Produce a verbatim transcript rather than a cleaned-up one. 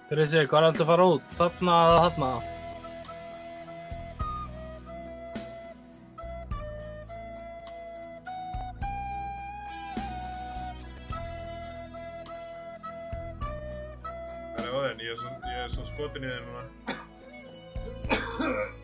Krissi, hvað er alltaf að fara út? Þarna eða þarna? Það er á þenn, ég er svo skotin í þenn núna.